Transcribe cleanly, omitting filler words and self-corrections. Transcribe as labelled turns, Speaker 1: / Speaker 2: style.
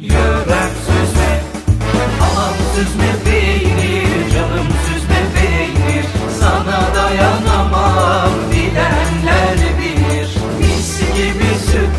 Speaker 1: Yörem süzme, anam süzme peynir, canım süzme peynir. Sana dayanamam bilenler bilir. Mis gibi süt